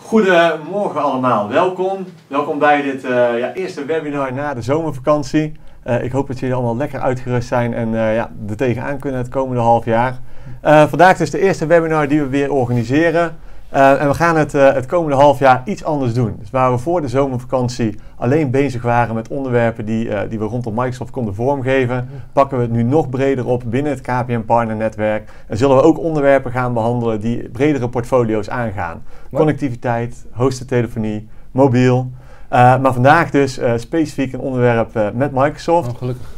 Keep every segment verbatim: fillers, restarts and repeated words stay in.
Goedemorgen allemaal, welkom. Welkom bij dit uh, ja, eerste webinar na de zomervakantie. Uh, ik hoop dat jullie allemaal lekker uitgerust zijn en uh, ja, er tegenaan kunnen het komende half jaar. Uh, vandaag is de eerste webinar die we weer organiseren. Uh, en we gaan het, uh, het komende half jaar iets anders doen. Dus waar we voor de zomervakantie alleen bezig waren met onderwerpen die, uh, die we rondom Microsoft konden vormgeven, pakken we het nu nog breder op binnen het K P N partnernetwerk. En zullen we ook onderwerpen gaan behandelen die bredere portfolio's aangaan. Wat? Connectiviteit, hosted telefonie, mobiel. Uh, maar vandaag dus uh, specifiek een onderwerp uh, met Microsoft. Oh, gelukkig.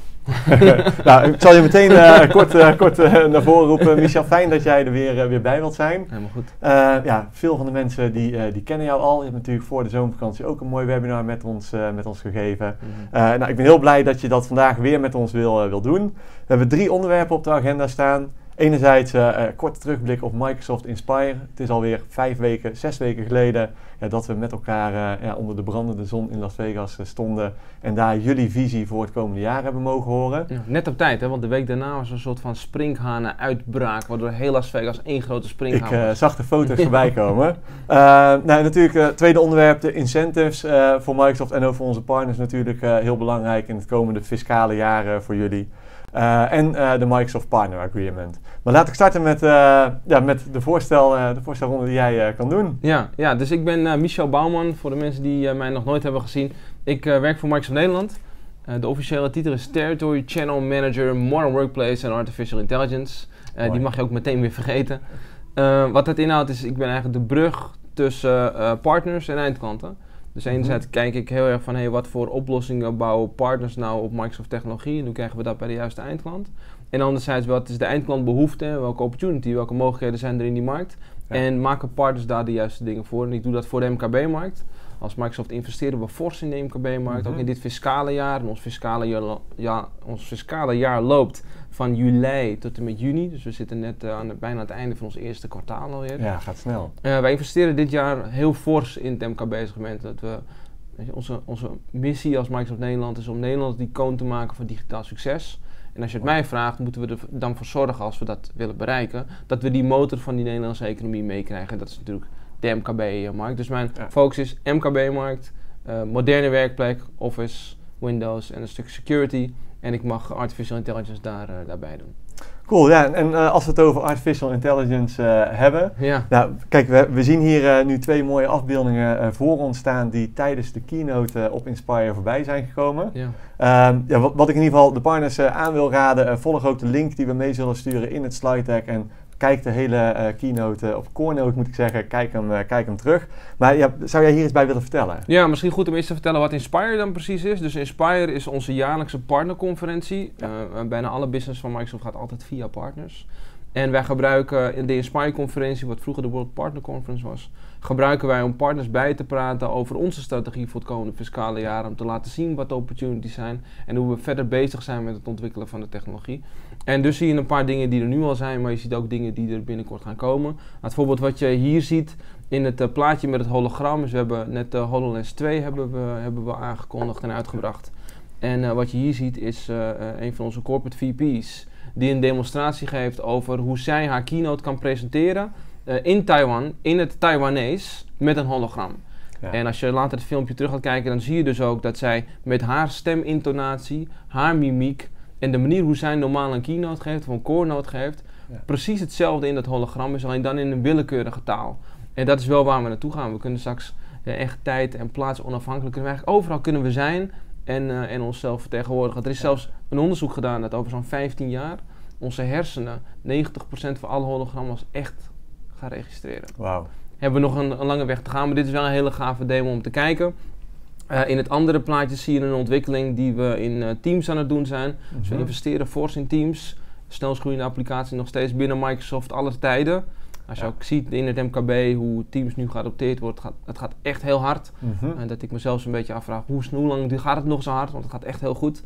Nou, ik zal je meteen uh, kort, uh, kort uh, naar voren roepen. Michel, fijn dat jij er weer, uh, weer bij wilt zijn. Helemaal goed. Uh, ja, veel van de mensen die, uh, die kennen jou al. Je hebt natuurlijk voor de zomervakantie ook een mooi webinar met ons, uh, met ons gegeven. Mm-hmm. uh, nou, ik ben heel blij dat je dat vandaag weer met ons wil, uh, wil doen. We hebben drie onderwerpen op de agenda staan. Enerzijds een uh, uh, korte terugblik op Microsoft Inspire. Het is alweer vijf weken, zes weken geleden ja, dat we met elkaar uh, ja, onder de brandende zon in Las Vegas uh, stonden. En daar jullie visie voor het komende jaar hebben mogen horen. Ja, net op tijd, hè? Want de week daarna was er een soort van sprinkhanen-uitbraak. Waardoor heel Las Vegas één grote sprinkhaan was. Ik uh, zag de foto's voorbij komen. Uh, nou, natuurlijk, het uh, tweede onderwerp, de incentives uh, voor Microsoft en ook voor onze partners natuurlijk uh, heel belangrijk in het komende fiscale jaar uh, voor jullie. Uh, en uh, de Microsoft Partner Agreement. Maar laat ik starten met, uh, ja, met de, voorstel, uh, de voorstelronde die jij uh, kan doen. Ja, ja, dus ik ben uh, Michel Bouwman, voor de mensen die uh, mij nog nooit hebben gezien. Ik uh, werk voor Microsoft Nederland. Uh, de officiële titel is Territory Channel Manager Modern Workplace en Artificial Intelligence. Uh, die mag je ook meteen weer vergeten. Uh, wat het inhoudt is, ik ben eigenlijk de brug tussen uh, partners en eindklanten. Dus enerzijds mm-hmm. kijk ik heel erg van hey, wat voor oplossingen bouwen partners nou op Microsoft technologie en hoe krijgen we dat bij de juiste eindklant. En anderzijds wat is de eindklant behoefte, welke opportunity, welke mogelijkheden zijn er in die markt. Ja. En maken partners daar de juiste dingen voor. En ik doe dat voor de M K B-markt. Als Microsoft investeren we fors in de M K B-markt, mm-hmm. ook in dit fiscale jaar. En ons fiscale jaar, ja, ons fiscale jaar loopt van juli tot en met juni. Dus we zitten net uh, aan het, bijna aan het einde van ons eerste kwartaal alweer. Ja, gaat snel. Uh, wij investeren dit jaar heel fors in het M K B-segment. Dat we, weet je, onze, onze missie als Microsoft Nederland is om Nederland de icoon te maken van digitaal succes. En als je het mij vraagt, moeten we er dan voor zorgen, als we dat willen bereiken, dat we die motor van die Nederlandse economie meekrijgen. Dat is natuurlijk de M K B-markt. Dus mijn ja. focus is M K B-markt, uh, moderne werkplek, Office, Windows en een stuk security. En ik mag artificial intelligence daar, uh, daarbij doen. Cool, ja. En uh, als we het over artificial intelligence uh, hebben. Ja. Nou, kijk, we, we zien hier uh, nu twee mooie afbeeldingen uh, voor ons staan die tijdens de keynote uh, op Inspire voorbij zijn gekomen. Ja. Um, ja, wat, wat ik in ieder geval de partners uh, aan wil raden, uh, volg ook de link die we mee zullen sturen in het slide deck. En kijk de hele uh, keynote, uh, of keynote moet ik zeggen, kijk hem, uh, kijk hem terug. Maar ja, zou jij hier iets bij willen vertellen? Ja, misschien goed om eerst te vertellen wat Inspire dan precies is. Dus Inspire is onze jaarlijkse partnerconferentie. Ja. Uh, bijna alle business van Microsoft gaat altijd via partners. En wij gebruiken in de Inspire-conferentie, wat vroeger de World Partner Conference was, gebruiken wij om partners bij te praten over onze strategie voor het komende fiscale jaar. Om te laten zien wat de opportunities zijn en hoe we verder bezig zijn met het ontwikkelen van de technologie. En dus zie je een paar dingen die er nu al zijn, maar je ziet ook dingen die er binnenkort gaan komen. Bijvoorbeeld wat je hier ziet in het uh, plaatje met het hologram. Dus we hebben net de uh, HoloLens twee hebben we, hebben we aangekondigd en uitgebracht. En uh, wat je hier ziet is uh, uh, een van onze corporate V P's die een demonstratie geeft over hoe zij haar keynote kan presenteren uh, in Taiwan, in het Taiwanese, met een hologram. Ja. En als je later het filmpje terug gaat kijken, dan zie je dus ook dat zij met haar stemintonatie, haar mimiek en de manier hoe zij normaal een keynote geeft, of een core note geeft, ja. precies hetzelfde in dat hologram is, alleen dan in een willekeurige taal. En dat is wel waar we naartoe gaan. We kunnen straks ja, echt tijd en plaats onafhankelijk, kunnen we eigenlijk overal kunnen we zijn en, uh, en onszelf vertegenwoordigen. Er is ja. zelfs een onderzoek gedaan dat over zo'n vijftien jaar onze hersenen negentig procent van alle hologrammen echt gaan registreren. Wauw. Hebben we nog een, een lange weg te gaan, maar dit is wel een hele gave demo om te kijken. Uh, in het andere plaatje zie je een ontwikkeling die we in uh, Teams aan het doen zijn. Mm-hmm. Dus we investeren fors in Teams. Snelst groeiende applicatie nog steeds binnen Microsoft alle tijden. Als je ja. ook ziet in het M K B hoe Teams nu geadopteerd wordt, gaat, het gaat echt heel hard. Mm-hmm. Uh, dat ik mezelf een beetje afvraag, hoe, hoe lang gaat het nog zo hard? Want het gaat echt heel goed.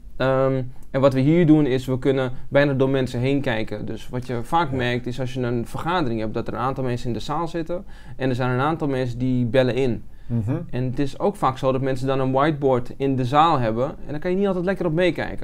Um, en wat we hier doen is, we kunnen bijna door mensen heen kijken. Dus wat je vaak ja. merkt is als je een vergadering hebt, dat er een aantal mensen in de zaal zitten. En er zijn een aantal mensen die bellen in. Mm-hmm. En het is ook vaak zo dat mensen dan een whiteboard in de zaal hebben. En dan kan je niet altijd lekker op meekijken. Ja.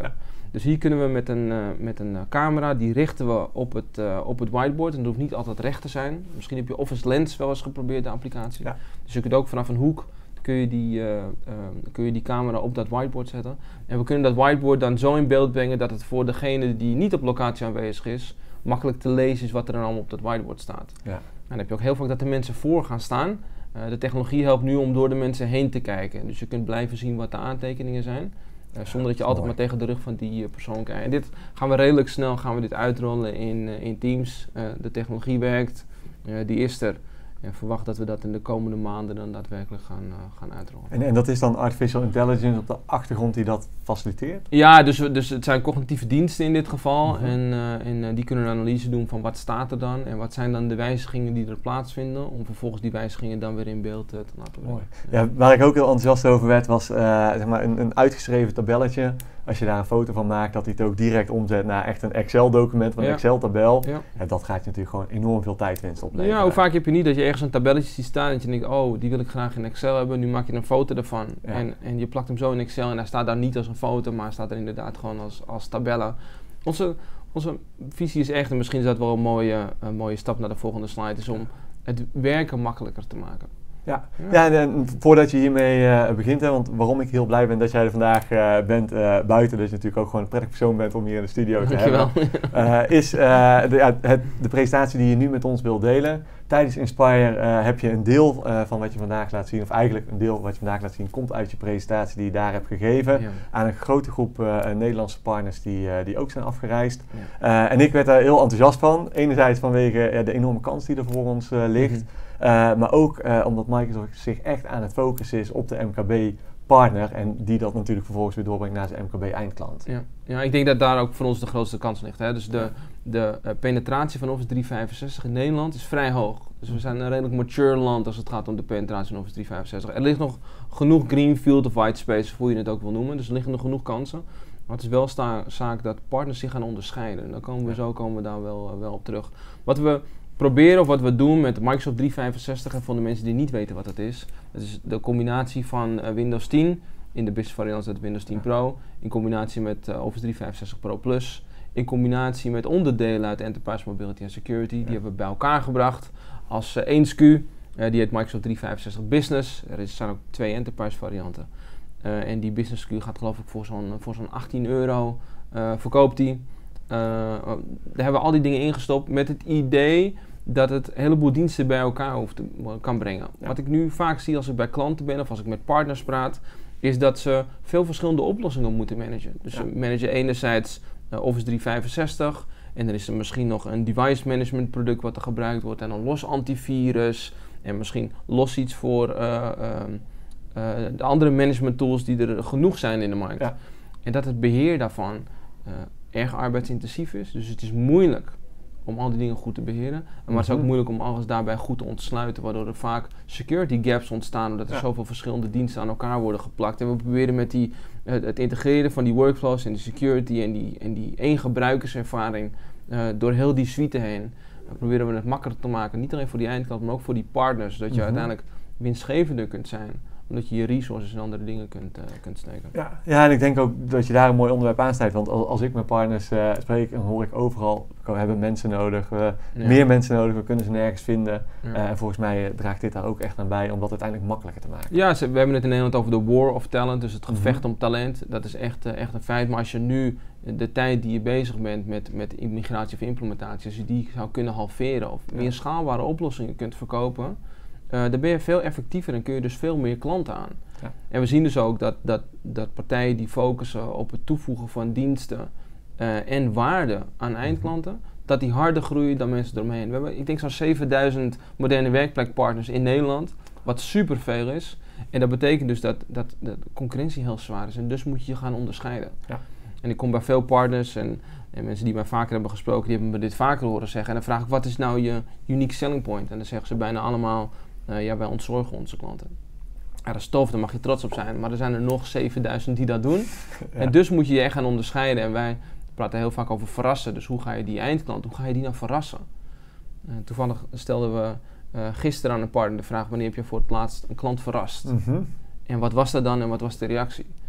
Dus hier kunnen we met een, uh, met een uh, camera, die richten we op het, uh, op het whiteboard. En dat hoeft niet altijd recht te zijn. Misschien heb je Office Lens wel eens geprobeerd, de applicatie. Ja. Dus je kunt ook vanaf een hoek, kun je, die, uh, uh, kun je die camera op dat whiteboard zetten. En we kunnen dat whiteboard dan zo in beeld brengen dat het voor degene die niet op locatie aanwezig is, makkelijk te lezen is wat er dan allemaal op dat whiteboard staat. Ja. En dan heb je ook heel vaak dat de mensen voor gaan staan. Uh, de technologie helpt nu om door de mensen heen te kijken. Dus je kunt blijven zien wat de aantekeningen zijn. Uh, zonder dat je altijd mooi. maar tegen de rug van die uh, persoon kijkt. En dit gaan we redelijk snel gaan we dit uitrollen in, uh, in Teams. Uh, de technologie werkt, uh, die is er. En verwacht dat we dat in de komende maanden dan daadwerkelijk gaan, uh, gaan uitrollen. En, en dat is dan artificial intelligence op de achtergrond die dat faciliteert? Ja, dus, dus het zijn cognitieve diensten in dit geval. Mm-hmm. En, uh, en uh, die kunnen een analyse doen van wat staat er dan en wat zijn dan de wijzigingen die er plaatsvinden. Om vervolgens die wijzigingen dan weer in beeld uh, te laten brengen. Mooi. Ja, waar ik ook heel enthousiast over werd was uh, zeg maar een, een uitgeschreven tabelletje. Als je daar een foto van maakt, dat hij het ook direct omzet naar echt een Excel-document, van een ja. Excel-tabel. Ja. Ja, dat gaat je natuurlijk gewoon enorm veel tijdwinst opleveren. Ja, hoe vaak heb je niet dat je ergens een tabelletje ziet staan en dat je denkt, oh, die wil ik graag in Excel hebben. Nu maak je een foto ervan ja. en, en je plakt hem zo in Excel en hij staat daar niet als een foto, maar hij staat er inderdaad gewoon als, als tabellen. Onze, onze visie is echt, en misschien is dat wel een mooie, een mooie stap naar de volgende slide, is om het werken makkelijker te maken. Ja, ja. ja en, en voordat je hiermee uh, begint, hè, want waarom ik heel blij ben dat jij er vandaag uh, bent, uh, buiten, dat je natuurlijk ook gewoon een prettig persoon bent om hier in de studio te Dankjewel. hebben, uh, is uh, de, ja, het, de presentatie die je nu met ons wilt delen. Tijdens Inspire uh, heb je een deel uh, van wat je vandaag laat zien, of eigenlijk een deel wat je vandaag laat zien, komt uit je presentatie die je daar hebt gegeven ja. aan een grote groep uh, Nederlandse partners die, uh, die ook zijn afgereisd. Ja. Uh, en ik werd daar heel enthousiast van, enerzijds vanwege uh, de enorme kans die er voor ons uh, ligt. Mm-hmm. Uh, maar ook uh, omdat Microsoft zich echt aan het focussen is op de M K B-partner en die dat natuurlijk vervolgens weer doorbrengt naar zijn M K B-eindklant. Ja. ja, ik denk dat daar ook voor ons de grootste kans ligt. Hè? Dus de, de uh, penetratie van Office driehonderdvijfenzestig in Nederland is vrij hoog. Dus we zijn een redelijk mature land als het gaat om de penetratie van Office driehonderdvijfenzestig. Er ligt nog genoeg greenfield of white space, hoe je het ook wil noemen. Dus er liggen nog genoeg kansen. Maar het is wel sta- zaak dat partners zich gaan onderscheiden. En dan komen we ja. zo komen we daar wel, uh, wel op terug. Wat we proberen of wat we doen met Microsoft driehonderdvijfenzestig en voor de mensen die niet weten wat het is. Dat is de combinatie van uh, Windows tien, in de business variant is dat Windows tien Pro, in combinatie met uh, Office driehonderdvijfenzestig Pro Plus, in combinatie met onderdelen uit Enterprise Mobility and Security. Ja. Die hebben we bij elkaar gebracht als uh, één S K U. Uh, die heet Microsoft driehonderdvijfenzestig Business. Er is, zijn ook twee Enterprise varianten. Uh, en die Business S K U gaat geloof ik voor zo'n, voor zo'n achttien euro uh, verkoopt die. Uh, daar hebben we al die dingen ingestopt met het idee dat het een heleboel diensten bij elkaar hoeft te, kan brengen. Ja. Wat ik nu vaak zie als ik bij klanten ben of als ik met partners praat, is dat ze veel verschillende oplossingen moeten managen. Dus ja. ze managen enerzijds uh, Office driehonderdvijfenzestig en dan is er misschien nog een device management product wat er gebruikt wordt en een los antivirus en misschien los iets voor uh, uh, uh, de andere management tools die er genoeg zijn in de markt. Ja. En dat het beheer daarvan uh, erg arbeidsintensief is. Dus het is moeilijk om al die dingen goed te beheren. Maar mm-hmm. het is ook moeilijk om alles daarbij goed te ontsluiten, waardoor er vaak security gaps ontstaan, omdat er ja. zoveel verschillende diensten aan elkaar worden geplakt. En we proberen met die, uh, het integreren van die workflows en die security en die, en die één gebruikerservaring uh, door heel die suite heen, uh, proberen we het makkelijker te maken. Niet alleen voor die eindklant, maar ook voor die partners, zodat je mm-hmm. uiteindelijk winstgevender kunt zijn, omdat je je resources in andere dingen kunt, uh, kunt steken. Ja, ja, en ik denk ook dat je daar een mooi onderwerp aansnijdt. Want als, als ik met partners uh, spreek, dan hoor ik overal, we hebben mensen nodig, we ja. meer mensen nodig, we kunnen ze nergens vinden. Ja. Uh, en volgens mij uh, draagt dit daar ook echt aan bij om dat uiteindelijk makkelijker te maken. Ja, we hebben het in Nederland over de war of talent, dus het gevecht mm-hmm. om talent. Dat is echt, uh, echt een feit. Maar als je nu de tijd die je bezig bent met, met migratie of implementatie, als je die zou kunnen halveren of ja. meer schaalbare oplossingen kunt verkopen, Uh, dan ben je veel effectiever en kun je dus veel meer klanten aan. Ja. En we zien dus ook dat, dat, dat partijen die focussen op het toevoegen van diensten uh, en waarde aan eindklanten, mm-hmm. dat die harder groeien dan mensen eromheen. We hebben, ik denk, zo'n zevenduizend moderne werkplekpartners in Nederland, wat superveel is. En dat betekent dus dat, dat, dat de concurrentie heel zwaar is en dus moet je je gaan onderscheiden. Ja. En ik kom bij veel partners en, en mensen die mij vaker hebben gesproken, die hebben me dit vaker horen zeggen. En dan vraag ik, wat is nou je unique selling point? En dan zeggen ze bijna allemaal, Uh, ja, wij ontzorgen onze klanten. Ja, dat is tof, daar mag je trots op zijn. Maar er zijn er nog zevenduizend die dat doen. Ja. En dus moet je je echt gaan onderscheiden. En wij praten heel vaak over verrassen. Dus hoe ga je die eindklant, hoe ga je die nou verrassen? Uh, toevallig stelden we uh, gisteren aan een partner de vraag, wanneer heb je voor het laatst een klant verrast? Mm-hmm. En wat was dat dan en wat was de reactie?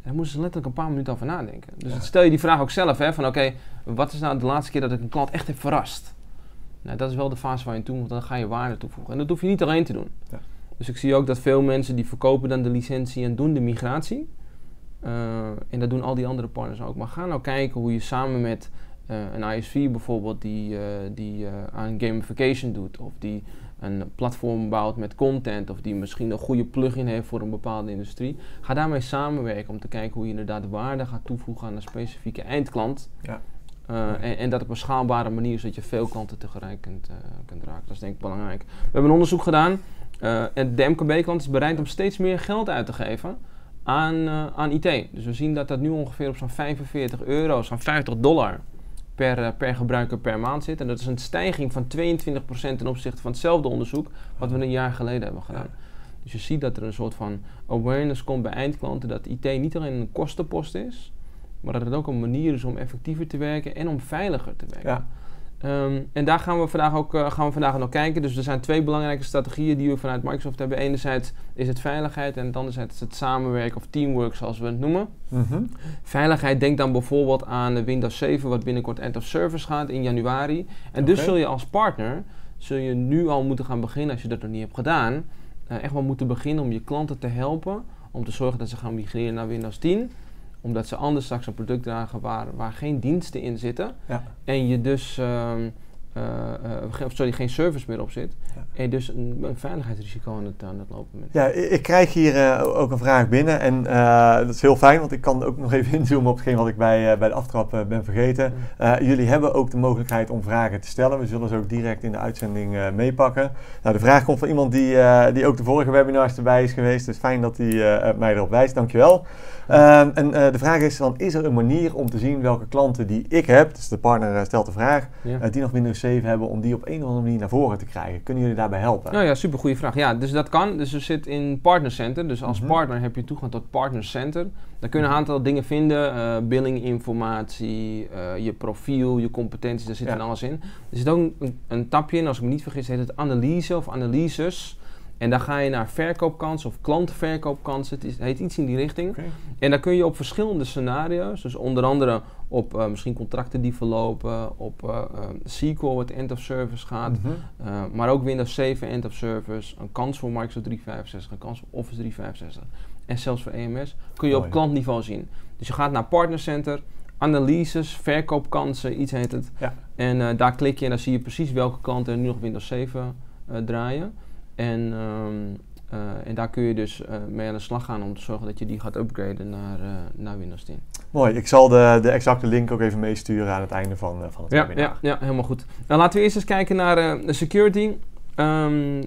daar moeten ze letterlijk een paar minuten over nadenken. Dus ja. stel je die vraag ook zelf, hè, van oké, okay, wat is nou de laatste keer dat ik een klant echt heb verrast? Nou, dat is wel de fase waar je in toe moet, dan ga je waarde toevoegen. En dat hoef je niet alleen te doen. Ja. Dus ik zie ook dat veel mensen die verkopen dan de licentie en doen de migratie. Uh, en dat doen al die andere partners ook. Maar ga nou kijken hoe je samen met uh, een I S V bijvoorbeeld die, uh, die uh, aan gamification doet. Of die een platform bouwt met content. Of die misschien een goede plugin heeft voor een bepaalde industrie. Ga daarmee samenwerken om te kijken hoe je inderdaad waarde gaat toevoegen aan een specifieke eindklant. Ja. Uh, en, en dat op een schaalbare manier, zodat je veel klanten tegelijk kunt, uh, kunt raken. Dat is denk ik belangrijk. We hebben een onderzoek gedaan. Uh, en de M K B-klant is bereid om steeds meer geld uit te geven aan, uh, aan I T. Dus we zien dat dat nu ongeveer op zo'n vijfenveertig euro, zo'n vijftig dollar per, uh, per gebruiker per maand zit. En dat is een stijging van tweeëntwintig procent ten opzichte van hetzelfde onderzoek wat we een jaar geleden hebben gedaan. Ja. Dus je ziet dat er een soort van awareness komt bij eindklanten dat I T niet alleen een kostenpost is, maar dat het ook een manier is om effectiever te werken en om veiliger te werken. Ja. Um, en daar gaan we vandaag ook uh, gaan we vandaag nog kijken. Dus er zijn twee belangrijke strategieën die we vanuit Microsoft hebben. Enerzijds is het veiligheid en anderzijds is het samenwerken of teamwork zoals we het noemen. Mm-hmm. Veiligheid, denk dan bijvoorbeeld aan Windows zeven wat binnenkort end of service gaat in januari. En okay. dus zul je als partner, zul je nu al moeten gaan beginnen als je dat nog niet hebt gedaan. Uh, echt wel moeten beginnen om je klanten te helpen. Om te zorgen dat ze gaan migreren naar Windows tien. Omdat ze anders straks een product dragen waar, waar geen diensten in zitten. Ja. En je dus um, uh, uh, sorry, geen service meer op zit. Ja. En je dus een, een veiligheidsrisico aan het, aan het lopen bent. Ja, ik krijg hier uh, ook een vraag binnen. En uh, dat is heel fijn, want ik kan ook nog even inzoomen op hetgeen wat ik bij, uh, bij de aftrap uh, ben vergeten. Uh, jullie hebben ook de mogelijkheid om vragen te stellen. We zullen ze ook direct in de uitzending uh, meepakken. Nou, de vraag komt van iemand die, uh, die ook de vorige webinars erbij is geweest. Dus fijn dat hij uh, mij erop wijst. Dankjewel. Uh, en uh, de vraag is dan, is er een manier om te zien welke klanten die ik heb, dus de partner uh, stelt de vraag, ja. uh, die nog Windows zeven hebben, om die op een of andere manier naar voren te krijgen? Kunnen jullie daarbij helpen? Nou ja, super goede vraag. Ja, dus dat kan. Dus er zit in Partner Center, dus als mm-hmm. partner heb je toegang tot Partner Center. Daar kun je een aantal dingen vinden, uh, billing informatie, uh, je profiel, je competenties, daar zit ja. van alles in. Er zit ook een, een tabje in, als ik me niet vergis, heet het analyse of analyses. En dan ga je naar verkoopkansen of klantenverkoopkansen. Het is, heet iets in die richting. Okay. En dan kun je op verschillende scenario's, dus onder andere op uh, misschien contracten die verlopen, op uh, uh, S Q L wat end of service gaat, mm-hmm. uh, maar ook Windows zeven end of service, een kans voor Microsoft driehonderdvijfenzestig, een kans voor Office driehonderdvijfenzestig en zelfs voor E M S, kun je oh, op ja. klantniveau zien. Dus je gaat naar Partner Center, analyses, verkoopkansen, iets heet het. Ja. En uh, daar klik je en dan zie je precies welke klanten er nu nog Windows zeven uh, draaien. En, um, uh, en daar kun je dus uh, mee aan de slag gaan om te zorgen dat je die gaat upgraden naar, uh, naar Windows tien. Mooi, ik zal de, de exacte link ook even meesturen aan het einde van, uh, van het ja, webinar. Ja, ja, helemaal goed. Nou, laten we eerst eens kijken naar uh, de security. Um, uh,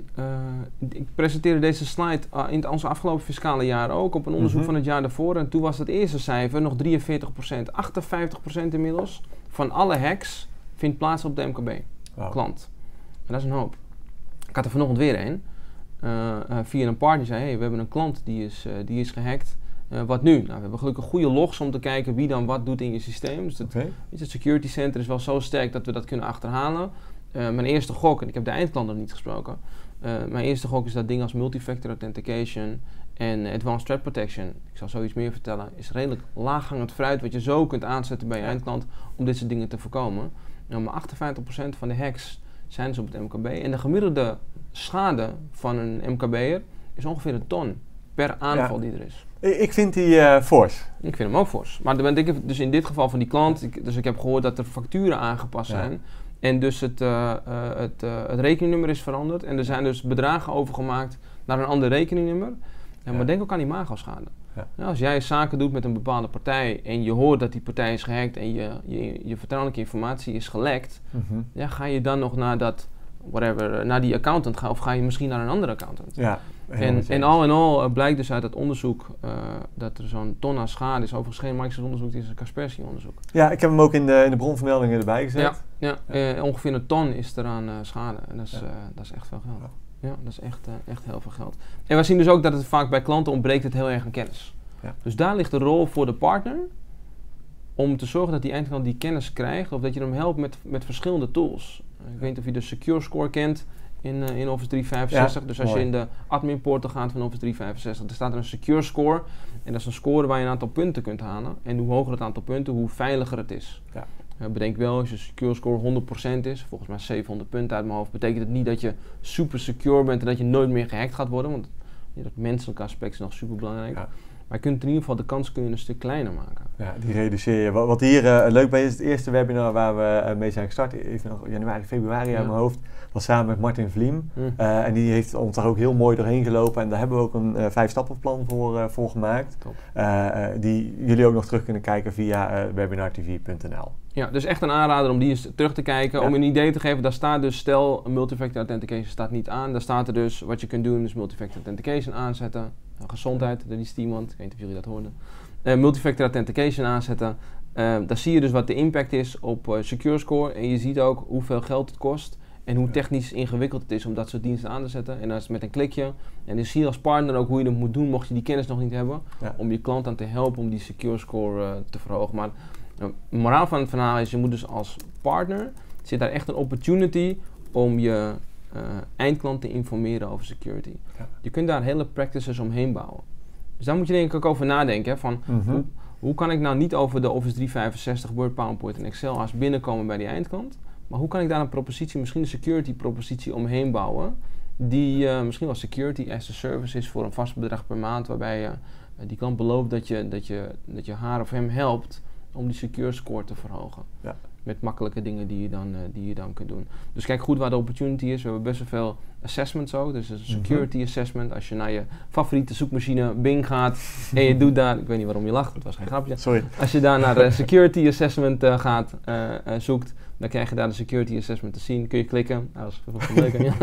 ik presenteerde deze slide uh, in onze afgelopen fiscale jaar ook op een onderzoek mm-hmm. van het jaar daarvoor. En toen was het eerste cijfer nog drieënveertig procent. achtenvijftig procent inmiddels van alle hacks vindt plaats op de M K B wow. klant. En dat is een hoop. Ik had er vanochtend weer een. Uh, uh, via een partner zei, hey, we hebben een klant die is, uh, die is gehackt. Uh, wat nu? Nou, we hebben gelukkig goede logs om te kijken wie dan wat doet in je systeem. Dus het, okay. het security center is wel zo sterk dat we dat kunnen achterhalen. Uh, mijn eerste gok, en ik heb de eindklant nog niet gesproken. Uh, mijn eerste gok is dat dingen als multifactor authentication en advanced threat protection, ik zal zoiets meer vertellen, is redelijk laaghangend fruit wat je zo kunt aanzetten bij je eindklant om dit soort dingen te voorkomen. Nou, maar achtenvijftig procent van de hacks zijn ze op het M K B. En de gemiddelde schade van een M K B'er is ongeveer een ton per aanval ja. die er is. Ik vind die uh, fors. Ik vind hem ook fors. Maar dan denk ik dus in dit geval van die klant, ik, dus ik heb gehoord dat er facturen aangepast ja. zijn. En dus het, uh, uh, het, uh, het rekeningnummer is veranderd. En er zijn dus bedragen overgemaakt naar een ander rekeningnummer. Ja, maar ja. denk ook aan imago-schade. Ja. Nou, als jij zaken doet met een bepaalde partij en je hoort dat die partij is gehackt en je, je, je vertrouwelijke informatie is gelekt, mm-hmm. ja, ga je dan nog naar dat, whatever, naar die accountant gaan of ga je misschien naar een andere accountant? Ja, en, en al in al uh, blijkt dus uit het onderzoek uh, dat er zo'n ton aan schade is. Overigens geen Microsoft onderzoek, dit is een Kaspersky onderzoek. Ja, ik heb hem ook in de, in de bronvermeldingen erbij gezet. Ja, ja, ja. Uh, ongeveer een ton is er aan uh, schade en dat is, ja. uh, dat is echt veel geld. Ja. Ja, dat is echt, uh, echt heel veel geld. En we zien dus ook dat het vaak bij klanten ontbreekt het heel erg aan kennis. Ja. Dus daar ligt de rol voor de partner om te zorgen dat die eindklant die kennis krijgt of dat je hem helpt met, met verschillende tools. Ik weet niet of je de Secure Score kent in, uh, in Office driehonderdvijfenzestig. Ja, dus als mooi. je in de admin portal gaat van Office driehonderdvijfenzestig, dan staat er een secure score. En dat is een score waar je een aantal punten kunt halen. En hoe hoger het aantal punten, hoe veiliger het is. Ja. Uh, bedenk wel, als je secure score honderd procent is, volgens mij zevenhonderd punten uit mijn hoofd, betekent het niet dat je super secure bent en dat je nooit meer gehackt gaat worden. Want ja, dat menselijke aspect is nog super belangrijk. Ja. Maar je kunt in ieder geval de kans kun je een stuk kleiner maken. Ja, die reduceer je. Wat hier uh, leuk bij is, het eerste webinar waar we uh, mee zijn gestart, even nog januari, februari ja. uit mijn hoofd, was samen met Martin Vliem. Mm. Uh, en die heeft ons daar ook heel mooi doorheen gelopen. En daar hebben we ook een uh, vijf-stappenplan voor, uh, voor gemaakt. Uh, uh, die jullie ook nog terug kunnen kijken via uh, webinartv punt n l. Ja, dus echt een aanrader om die eens terug te kijken. Ja. Om een idee te geven, daar staat dus, stel multifactor authentication staat niet aan. Daar staat er dus, wat je kunt doen is multifactor authentication aanzetten. Nou, gezondheid, dat is iemand, ik weet niet of jullie dat hoorden. Uh, multifactor authentication aanzetten. Uh, daar zie je dus wat de impact is op uh, Secure Score. En je ziet ook hoeveel geld het kost. En hoe technisch ingewikkeld het is om dat soort diensten aan te zetten. En dat is met een klikje. En dan zie je als partner ook hoe je dat moet doen, mocht je die kennis nog niet hebben. Ja. Om je klant aan te helpen om die Secure Score uh, te verhogen. Maar nou, de moraal van het verhaal is, je moet dus als partner, zit daar echt een opportunity om je uh, eindklant te informeren over security. Ja. Je kunt daar hele practices omheen bouwen. Dus daar moet je denk ik ook over nadenken. Hè, van mm-hmm. hoe, hoe kan ik nou niet over de Office driehonderdvijfenzestig, Word, PowerPoint en Excel als binnenkomen bij die eindklant. Maar hoe kan ik daar een propositie, misschien een security propositie omheen bouwen. Die uh, misschien wel security as a service is voor een vast bedrag per maand. Waarbij uh, die klant belooft dat je, dat, je, dat je haar of hem helpt om die secure score te verhogen. Ja. Met makkelijke dingen die je, dan, uh, die je dan kunt doen. Dus kijk goed waar de opportunity is. We hebben best wel veel assessments ook. Dus een security mm-hmm. assessment. Als je naar je favoriete zoekmachine Bing gaat en je doet daar... Ik weet niet waarom je lacht, het was geen grapje. Sorry. Als je daar naar de security assessment uh, gaat, uh, uh, zoekt, dan krijg je daar de security assessment te zien. Kun je klikken. Nou, dat is leuk. uh,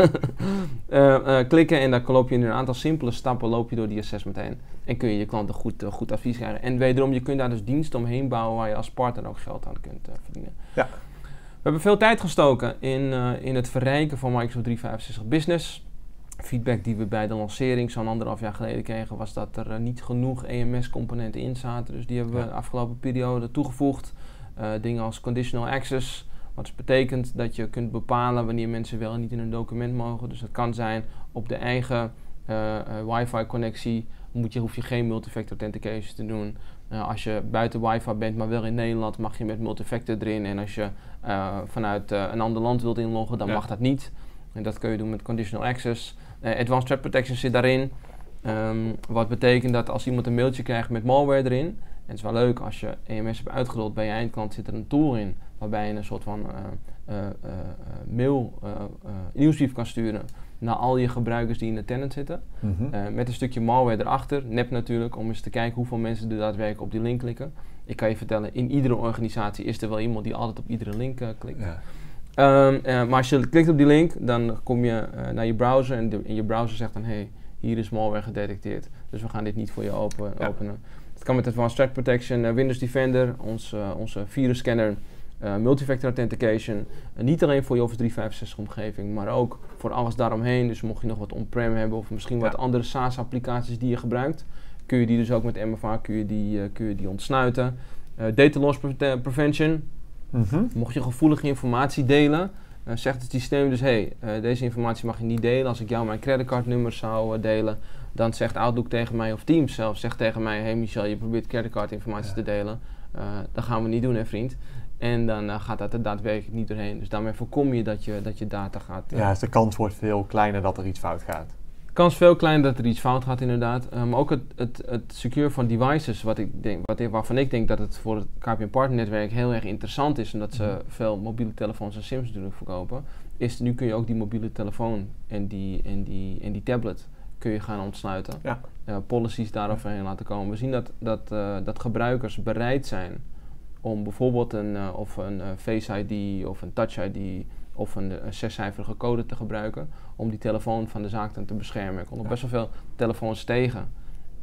uh, klikken en dan loop je in een aantal simpele stappen loop je door die assessment heen. En kun je je klanten goed, uh, goed advies krijgen. En wederom, je kunt daar dus diensten omheen bouwen waar je als partner ook geld aan kunt uh, verdienen. Ja. We hebben veel tijd gestoken in, uh, in het verrijken van Microsoft driehonderdvijfenzestig Business. Feedback die we bij de lancering zo'n anderhalf jaar geleden kregen was dat er uh, niet genoeg E M S-componenten in zaten. Dus die hebben we ja. de afgelopen periode toegevoegd. Uh, dingen als conditional access. Wat dus betekent dat je kunt bepalen wanneer mensen wel en niet in een document mogen. Dus dat kan zijn op de eigen uh, uh, wifi-connectie moet je, hoef je geen multifactor authentication te doen. Uh, als je buiten wifi bent, maar wel in Nederland, mag je met multifactor erin. En als je uh, vanuit uh, een ander land wilt inloggen, dan ja. mag dat niet. En dat kun je doen met conditional access. Uh, Advanced Threat Protection zit daarin. Um, wat betekent dat als iemand een mailtje krijgt met malware erin. En het is wel leuk, als je E M S hebt uitgerold bij je eindklant, zit er een tool in waarbij je een soort van uh, uh, uh, mail uh, uh, nieuwsbrief kan sturen naar al je gebruikers die in de tenant zitten. Mm-hmm. Uh, met een stukje malware erachter, nep natuurlijk, om eens te kijken hoeveel mensen er daadwerkelijk op die link klikken. Ik kan je vertellen, in iedere organisatie is er wel iemand die altijd op iedere link uh, klikt. Ja. Um, uh, maar als je klikt op die link, dan kom je uh, naar je browser en, de, en je browser zegt dan, hé, hey, hier is malware gedetecteerd. Dus we gaan dit niet voor je open, ja. openen. Het kan met Advanced Threat Protection, uh, Windows Defender, ons, uh, onze virusscanner, uh, multifactor authentication. Uh, niet alleen voor je Office driehonderdvijfenzestig omgeving, maar ook voor alles daaromheen. Dus mocht je nog wat on-prem hebben of misschien wat ja. andere SaaS applicaties die je gebruikt, kun je die dus ook met M F A kun je die, uh, kun je die ontsnuiten. Uh, data loss pre- prevention. Mm-hmm. Mocht je gevoelige informatie delen, uh, zegt het systeem dus, hé, hey, uh, deze informatie mag je niet delen. Als ik jou mijn creditcardnummer zou uh, delen, dan zegt Outlook tegen mij, of Teams zelf, zegt tegen mij, hé hey Michel, je probeert creditcardinformatie ja. te delen. Uh, dat gaan we niet doen, hè vriend. En dan uh, gaat dat er daadwerkelijk niet doorheen. Dus daarmee voorkom je dat je, dat je data gaat... Uh, ja, dus de kans wordt veel kleiner dat er iets fout gaat. De kans is veel kleiner dat er iets fout gaat, inderdaad. Maar um, ook het, het, het secure van devices, wat ik denk, wat ik, waarvan ik denk dat het voor het K P N Partner netwerk heel erg interessant is, omdat ze mm-hmm. veel mobiele telefoons en sims natuurlijk verkopen, is nu kun je ook die mobiele telefoon en die, en die, en die tablet kun je gaan ontsluiten. Ja. Uh, policies daaroverheen laten komen. We zien dat, dat, uh, dat gebruikers bereid zijn om bijvoorbeeld een, uh, of een uh, Face I D of een Touch I D of een, een zescijferige code te gebruiken om die telefoon van de zaak dan te beschermen. Ik kom nog ja. best wel veel telefoons tegen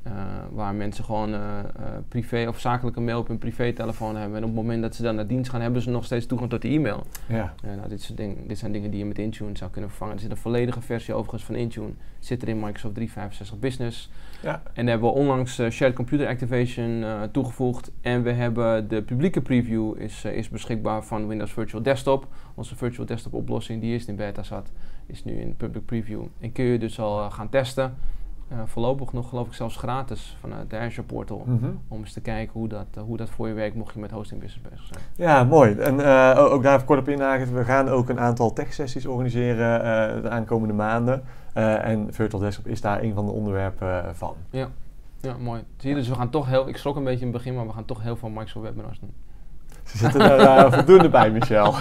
Uh, waar mensen gewoon uh, uh, privé of zakelijke mail op hun privé-telefoon hebben. En op het moment dat ze dan naar dienst gaan, hebben ze nog steeds toegang tot de e-mail. Ja. Uh, nou, dit, soort ding, dit zijn dingen die je met Intune zou kunnen vervangen. Er zit een volledige versie overigens van Intune. Zit er in Microsoft driehonderdvijfenzestig Business. Ja. En daar hebben we onlangs uh, Shared Computer Activation uh, toegevoegd. En we hebben de publieke preview is, uh, is beschikbaar van Windows Virtual Desktop. Onze Virtual Desktop oplossing die eerst in beta zat, is nu in public preview. En kun je dus al uh, gaan testen. Uh, voorlopig nog geloof ik zelfs gratis vanuit de Azure Portal. Mm-hmm. Om eens te kijken hoe dat, uh, hoe dat voor je werkt mocht je met hosting business bezig zijn. Ja, mooi. En uh, ook daar even kort op inhaken. We gaan ook een aantal tech-sessies organiseren uh, de aankomende maanden. Uh, en Virtual Desktop is daar een van de onderwerpen uh, van. Ja. ja, mooi. Zie je, dus we gaan toch heel, ik schrok een beetje in het begin, maar we gaan toch heel veel Microsoft webinars doen. Ze zitten er uh, voldoende bij, Michel.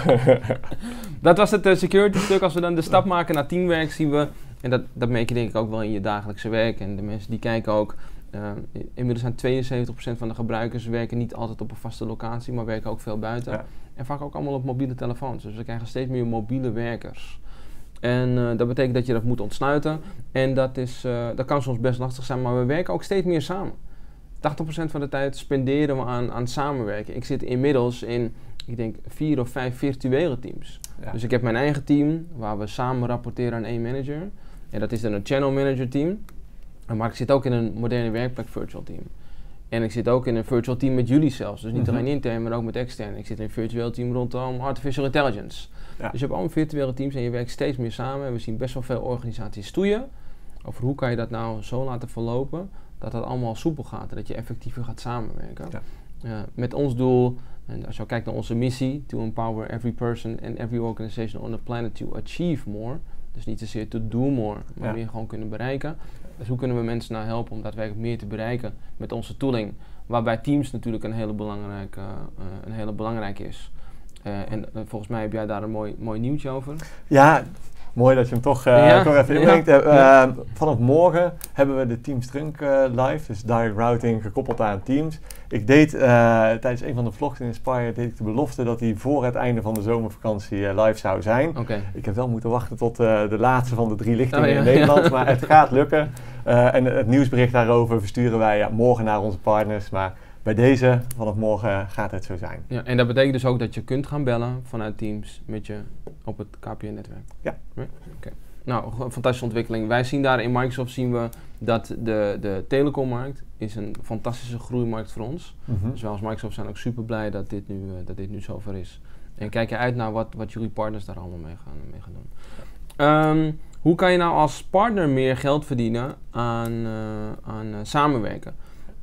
Dat was het uh, security stuk. Als we dan de stap maken naar teamwerk, zien we... En dat, dat merk je denk ik ook wel in je dagelijkse werk. En de mensen die kijken ook... Uh, inmiddels zijn tweeënzeventig procent van de gebruikers werken niet altijd op een vaste locatie, maar werken ook veel buiten. Ja. En vaak ook allemaal op mobiele telefoons. Dus we krijgen steeds meer mobiele werkers. En uh, dat betekent dat je dat moet ontsluiten. En dat, is, uh, dat kan soms best lastig zijn, maar we werken ook steeds meer samen. tachtig procent van de tijd spenderen we aan, aan samenwerken. Ik zit inmiddels in, ik denk, vier of vijf virtuele teams. Ja. Dus ik heb mijn eigen team, waar we samen rapporteren aan één manager. En dat is dan een channel manager team. Maar ik zit ook in een moderne werkplek virtual team. En ik zit ook in een virtual team met jullie zelfs. Dus niet mm-hmm. alleen intern, maar ook met extern. Ik zit in een virtueel team rondom artificial intelligence. Ja. Dus je hebt allemaal virtuele teams en je werkt steeds meer samen. En we zien best wel veel organisaties stoeien over hoe kan je dat nou zo laten verlopen dat dat allemaal soepel gaat en dat je effectiever gaat samenwerken. Ja. Uh, met ons doel, en als je kijkt naar onze missie, to empower every person and every organization on the planet to achieve more. Dus niet zozeer to do more, maar ja. meer gewoon kunnen bereiken. Dus hoe kunnen we mensen nou helpen om daadwerkelijk meer te bereiken met onze tooling, waarbij Teams natuurlijk een hele belangrijke, uh, een hele belangrijke is. Uh, en uh, volgens mij heb jij daar een mooi, mooi nieuwtje over. Ja, mooi dat je hem toch, uh, ja. toch even inbrengt. Ja. Uh, Ja. Vanaf morgen hebben we de Teams Trunk uh, live, dus direct routing gekoppeld aan Teams. Ik deed uh, tijdens een van de vlogs in Inspire deed ik de belofte dat die voor het einde van de zomervakantie uh, live zou zijn. Okay. Ik heb wel moeten wachten tot uh, de laatste van de drie lichtingen oh, ja, in Nederland, ja. maar het gaat lukken. Uh, en het nieuwsbericht daarover versturen wij ja, morgen naar onze partners, maar bij deze, vanaf morgen, gaat het zo zijn. Ja, en dat betekent dus ook dat je kunt gaan bellen vanuit Teams met je op het K P N-netwerk. Ja. Right? Okay. Nou, een fantastische ontwikkeling. Wij zien daar in Microsoft zien we dat de, de telecommarkt is een fantastische groeimarkt voor ons. Mm-hmm. Dus wij als Microsoft zijn ook super blij dat dit nu, uh, dat dit nu zover is. En kijk je uit naar wat, wat jullie partners daar allemaal mee gaan, mee gaan doen. Ja. Um, hoe kan je nou als partner meer geld verdienen aan, uh, aan uh, samenwerken?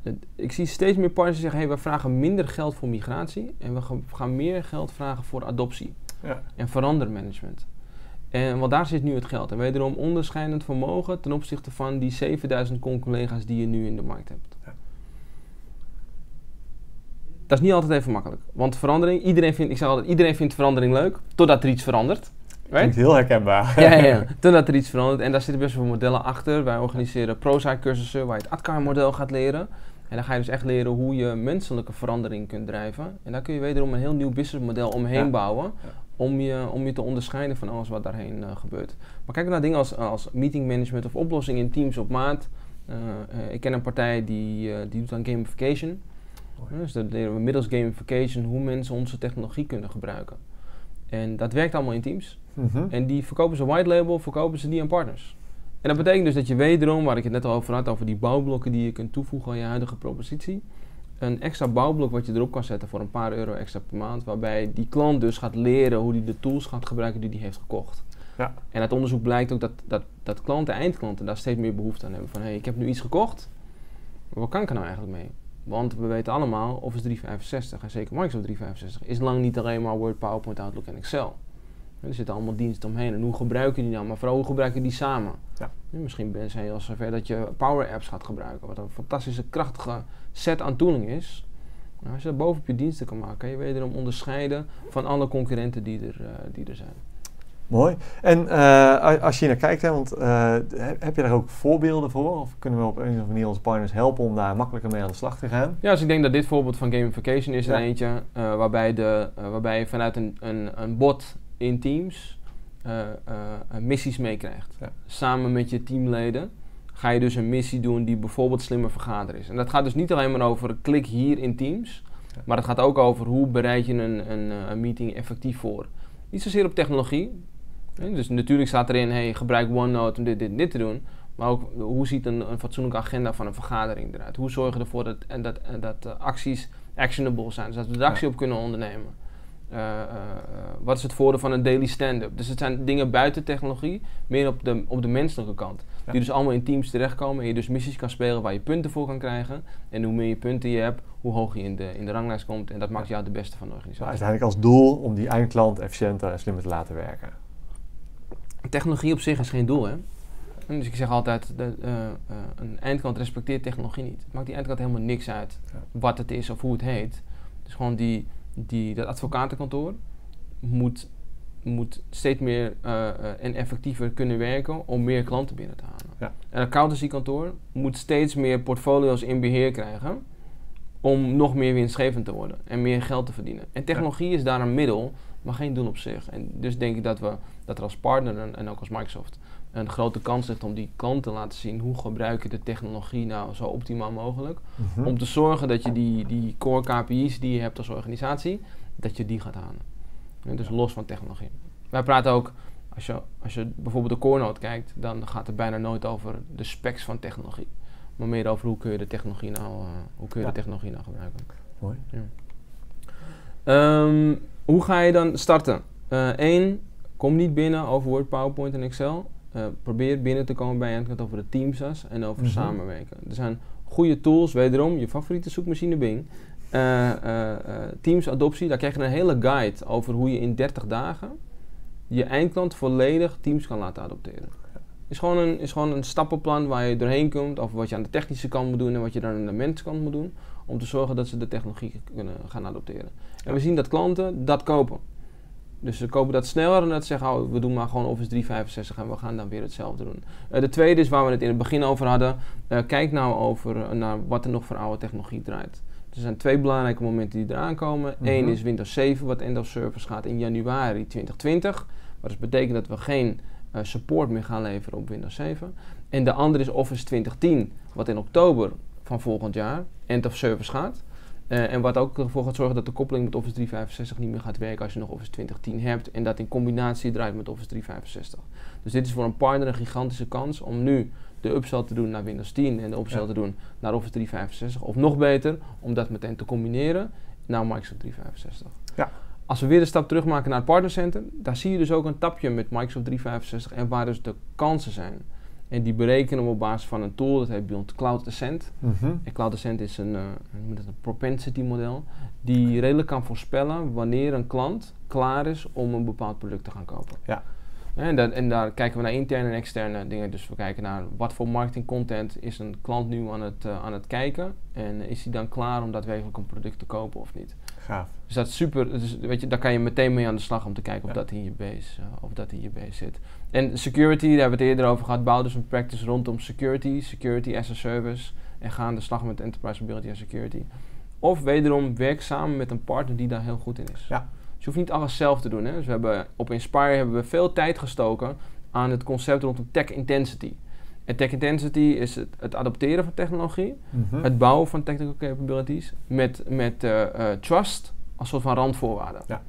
Ik zie steeds meer partners zeggen, hey, we vragen minder geld voor migratie en we gaan meer geld vragen voor adoptie ja. en verandermanagement. En want daar zit nu het geld. En wederom onderscheidend vermogen ten opzichte van die zevenduizend collega's die je nu in de markt hebt. Ja. Dat is niet altijd even makkelijk. Want verandering, iedereen vindt, ik zeg altijd, iedereen vindt verandering leuk, totdat er iets verandert. Klinkt heel herkenbaar. Ja, ja, ja, totdat er iets verandert. En daar zitten best wel modellen achter. Wij organiseren ProSci cursussen waar je het A D C A R-model gaat leren. En dan ga je dus echt leren hoe je menselijke verandering kunt drijven. En daar kun je wederom een heel nieuw businessmodel omheen ja. bouwen. Ja. Om, je, om je te onderscheiden van alles wat daarheen uh, gebeurt. Maar kijk naar dingen als, als meeting management of oplossingen in Teams op maat. Uh, uh, ik ken een partij die, uh, die doet aan gamification. Uh, dus dat leren we middels gamification hoe mensen onze technologie kunnen gebruiken. En dat werkt allemaal in Teams. Mm-hmm. En die verkopen ze white label, verkopen ze die aan partners. En dat betekent dus dat je wederom, waar ik het net al over had, over die bouwblokken die je kunt toevoegen aan je huidige propositie, een extra bouwblok wat je erop kan zetten voor een paar euro extra per maand, waarbij die klant dus gaat leren hoe hij de tools gaat gebruiken die hij heeft gekocht. Ja. En uit onderzoek blijkt ook dat, dat, dat klanten, eindklanten daar steeds meer behoefte aan hebben. Van, hé, hey, ik heb nu iets gekocht, maar wat kan ik er nou eigenlijk mee? Want we weten allemaal, Office driehonderdvijfenzestig en zeker Microsoft driehonderdvijfenzestig is lang niet alleen maar Word, PowerPoint, Outlook en Excel. Er zitten allemaal diensten omheen. En hoe gebruik je die nou? Maar vooral hoe gebruik je die samen? Ja. Misschien zijn je al zover dat je Power Apps gaat gebruiken. Wat een fantastische, krachtige set aan tooling is. Nou, als je dat bovenop je diensten kan maken, kan je wederom onderscheiden van alle concurrenten die er, uh, die er zijn. Mooi. En uh, als je hier naar kijkt, hè, want uh, heb je daar ook voorbeelden voor? Of kunnen we op een of andere manier onze partners helpen om daar makkelijker mee aan de slag te gaan? Ja, dus ik denk dat dit voorbeeld van gamification is ja. er eentje. Uh, waarbij, de, uh, waarbij je vanuit een, een, een bot in Teams uh, uh, uh, missies meekrijgt. Ja. Samen met je teamleden ga je dus een missie doen die bijvoorbeeld slimmer vergaderen is. En dat gaat dus niet alleen maar over klik hier in Teams, ja. maar het gaat ook over hoe bereid je een, een, een meeting effectief voor. Niet zozeer op technologie. Hè? Dus natuurlijk staat erin, hey, gebruik OneNote om dit, dit, dit te doen. Maar ook, hoe ziet een, een fatsoenlijke agenda van een vergadering eruit? Hoe zorgen we ervoor dat, en dat, en dat uh, acties actionable zijn, zodat we de actie ja. op kunnen ondernemen? Uh, uh, uh, wat is het voordeel van een daily stand-up? Dus het zijn dingen buiten technologie, meer op de, op de menselijke kant. Ja. Die dus allemaal in teams terechtkomen en je dus missies kan spelen waar je punten voor kan krijgen. En hoe meer je punten je hebt, hoe hoger je in de, in de ranglijst komt. En dat maakt jou de beste van de organisatie. Maar uiteindelijk als doel om die eindklant efficiënter en slimmer te laten werken. Technologie op zich is geen doel, hè? Dus ik zeg altijd, de, uh, uh, een eindklant respecteert technologie niet. Het maakt die eindklant helemaal niks uit ja. wat het is of hoe het heet. Dus gewoon die, die, dat advocatenkantoor moet, moet steeds meer uh, uh, en effectiever kunnen werken om meer klanten binnen te halen. Ja. Een accountancykantoor moet steeds meer portfolio's in beheer krijgen om nog meer winstgevend te worden en meer geld te verdienen. En technologie ja. is daar een middel, maar geen doel op zich. En dus denk ik dat we dat er als partner en, en ook als Microsoft een grote kans ligt om die klant te laten zien hoe gebruik je de technologie nou zo optimaal mogelijk. Mm-hmm. Om te zorgen dat je die, die core K P I's die je hebt als organisatie, dat je die gaat halen. En dus ja. los van technologie. Wij praten ook, als je, als je bijvoorbeeld de core note kijkt, dan gaat het bijna nooit over de specs van technologie. Maar meer over hoe kun je de technologie nou, uh, hoe kun je ja. de technologie nou gebruiken. Mooi. Ja. Um, hoe ga je dan starten? Eén, uh, kom niet binnen over Word, PowerPoint en Excel. Uh, probeer binnen te komen bij je over de Teams'as en over mm-hmm. samenwerken. Er zijn goede tools, wederom, je favoriete zoekmachine Bing. Uh, uh, uh, Teams adoptie, daar krijg je een hele guide over hoe je in dertig dagen je eindklant volledig Teams kan laten adopteren. Is gewoon een, is gewoon een stappenplan waar je doorheen komt over wat je aan de technische kant moet doen en wat je dan aan de menskant moet doen. Om te zorgen dat ze de technologie kunnen gaan adopteren. En we zien dat klanten dat kopen. Dus ze kopen dat sneller en dat zeggen, oh, we doen maar gewoon Office driehonderdvijfenzestig en we gaan dan weer hetzelfde doen. Uh, de tweede is waar we het in het begin over hadden. Uh, kijk nou over uh, naar wat er nog voor oude technologie draait. Er zijn twee belangrijke momenten die eraan komen. Mm-hmm. Eén is Windows zeven, wat end of service gaat in januari twintig twintig. Wat dus betekent dat we geen uh, support meer gaan leveren op Windows zeven. En de andere is Office twintig tien, wat in oktober van volgend jaar end of service gaat. Uh, en wat ook ervoor gaat zorgen dat de koppeling met Office driehonderdvijfenzestig niet meer gaat werken als je nog Office twintig tien hebt. En dat in combinatie draait met Office driehonderdvijfenzestig. Dus dit is voor een partner een gigantische kans om nu de upsell te doen naar Windows tien en de upsell ja. te doen naar Office driehonderdvijfenzestig. Of nog beter, om dat meteen te combineren naar Microsoft driehonderdvijfenzestig. Ja. Als we weer de stap terug maken naar het partnercenter, daar zie je dus ook een tapje met Microsoft driehonderdvijfenzestig en waar dus de kansen zijn. En die berekenen we op basis van een tool, dat heet bij ons Cloud Ascent. Mm-hmm. En Cloud Ascent is een, uh, een propensity model die redelijk kan voorspellen wanneer een klant klaar is om een bepaald product te gaan kopen. Ja. En, dat, en daar kijken we naar interne en externe dingen. Dus we kijken naar wat voor marketing content is een klant nu aan het, uh, aan het kijken. En is hij dan klaar om daadwerkelijk een product te kopen of niet. Gaaf. Dus dat is super, dus, weet je, daar kan je meteen mee aan de slag om te kijken of ja. dat in je base, uh, of dat in je base zit. En security, daar hebben we het eerder over gehad. Bouw dus een practice rondom security, security as a service. En ga aan de slag met enterprise mobility en security. Of wederom werk samen met een partner die daar heel goed in is. Ja. Dus je hoeft niet alles zelf te doen. Hè? Dus we hebben, op Inspire hebben we veel tijd gestoken aan het concept rondom tech intensity. En tech intensity is het, het adopteren van technologie, mm-hmm. het bouwen van technical capabilities met, met uh, uh, trust als soort van randvoorwaarden. Ja.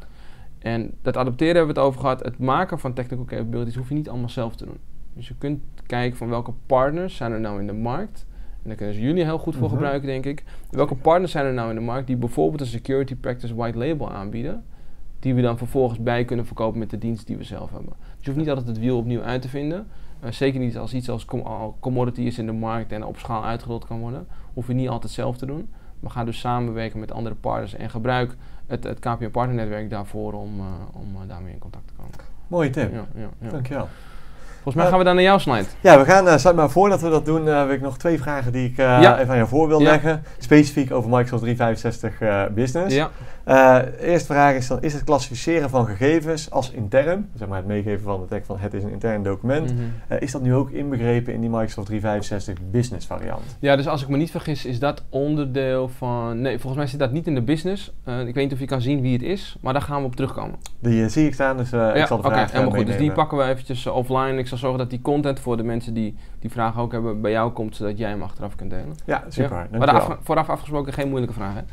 En dat adopteren hebben we het over gehad. Het maken van technical capabilities hoef je niet allemaal zelf te doen. Dus je kunt kijken van welke partners zijn er nou in de markt. En daar kunnen ze jullie heel goed voor mm-hmm. gebruiken, denk ik. Welke partners zijn er nou in de markt die bijvoorbeeld een security practice white label aanbieden, die we dan vervolgens bij kunnen verkopen met de dienst die we zelf hebben. Dus je hoeft niet altijd het wiel opnieuw uit te vinden. Uh, zeker niet als iets als com- al commodity is in de markt en op schaal uitgerold kan worden. Hoef je niet altijd zelf te doen. Maar ga dus samenwerken met andere partners en gebruik het, het K P N partnernetwerk daarvoor om, uh, om uh, daarmee in contact te komen. Mooie tip. Ja, ja, ja. Dankjewel. Volgens mij uh, gaan we dan naar jouw slide. Ja, we gaan, uh, sluit maar voordat we dat doen, uh, heb ik nog twee vragen die ik uh, ja. even aan jou voor wil ja. leggen. Specifiek over Microsoft driehonderdvijfenzestig uh, Business. Ja. Uh, de eerste vraag is dan, is het klassificeren van gegevens als intern, zeg maar het meegeven van de tekst van het is een intern document, mm-hmm. uh, is dat nu ook inbegrepen in die Microsoft driehonderdvijfenzestig business variant? Ja, dus als ik me niet vergis is dat onderdeel van, nee volgens mij zit dat niet in de business. Uh, ik weet niet of je kan zien wie het is, maar daar gaan we op terugkomen. Die uh, zie ik staan, dus uh, ja, ik zal de vraag okay, uh, goed, dus die pakken we eventjes uh, offline. Ik zal zorgen dat die content voor de mensen die die vragen ook hebben bij jou komt, zodat jij hem achteraf kunt delen. Ja, super. Ja. Maar af, vooraf afgesproken geen moeilijke vragen.